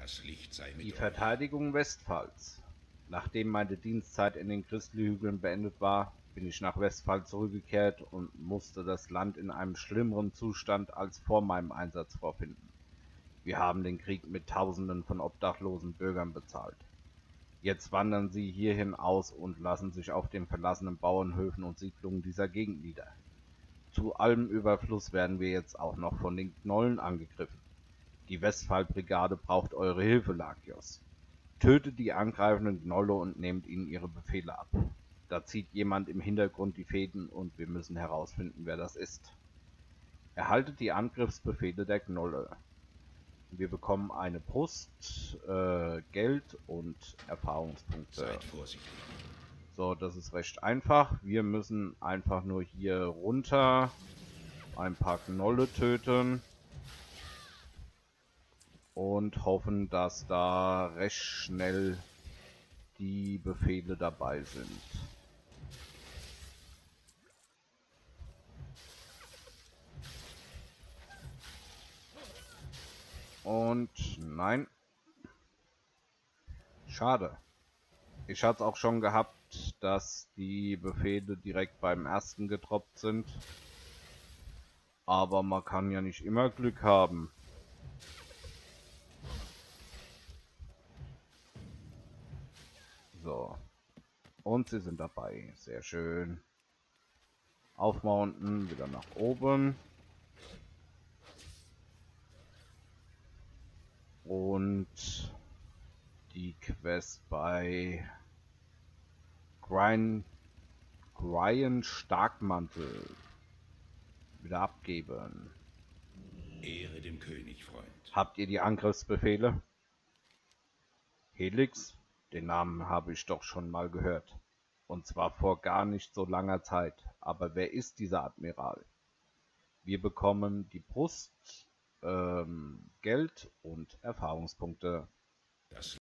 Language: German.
Das Licht sei mit Die euch. Verteidigung Westphals. Nachdem meine Dienstzeit in den Christlihügeln beendet war, bin ich nach Westphal zurückgekehrt und musste das Land in einem schlimmeren Zustand als vor meinem Einsatz vorfinden. Wir haben den Krieg mit Tausenden von obdachlosen Bürgern bezahlt. Jetzt wandern sie hierhin aus und lassen sich auf den verlassenen Bauernhöfen und Siedlungen dieser Gegend nieder. Zu allem Überfluss werden wir jetzt auch noch von den Gnollen angegriffen. Die Westphal-Brigade braucht eure Hilfe, Lakios. Tötet die angreifenden Gnolle und nehmt ihnen ihre Befehle ab. Da zieht jemand im Hintergrund die Fäden und wir müssen herausfinden, wer das ist. Erhaltet die Angriffsbefehle der Gnolle. Wir bekommen eine Brust, Geld und Erfahrungspunkte. Seid vorsichtig. So, das ist recht einfach. Wir müssen einfach nur hier runter ein paar Gnolle töten und hoffen, dass da recht schnell die Befehle dabei sind. Und nein. Schade. Ich hatte es auch schon gehabt, dass die Befehle direkt beim ersten gedroppt sind. Aber man kann ja nicht immer Glück haben. So. Und sie sind dabei. Sehr schön. Aufmounten, wieder nach oben. Und die Quest bei Brian Starkmantel wieder abgeben. Ehre dem König, Freund. Habt ihr die Angriffsbefehle? Helix? Den Namen habe ich doch schon mal gehört. Und zwar vor gar nicht so langer Zeit. Aber wer ist dieser Admiral? Wir bekommen die Brust, Geld und Erfahrungspunkte.